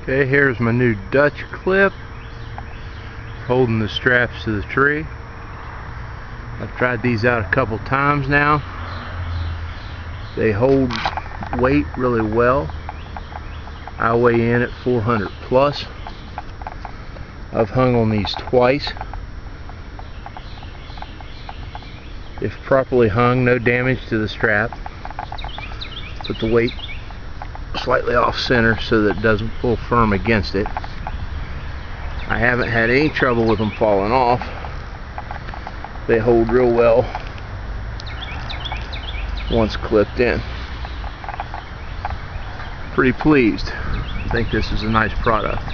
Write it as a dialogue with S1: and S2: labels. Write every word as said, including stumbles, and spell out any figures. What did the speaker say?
S1: Okay, here's my new Dutch clip, holding the straps to the tree. I've tried these out a couple times now. They hold weight really well. I weigh in at four hundred plus. I've hung on these twice. If properly hung, no damage to the strap. Put the weight slightly off center so that it doesn't pull firm against it. I haven't had any trouble with them falling off. They hold real well once clipped in. Pretty pleased. I think this is a nice product.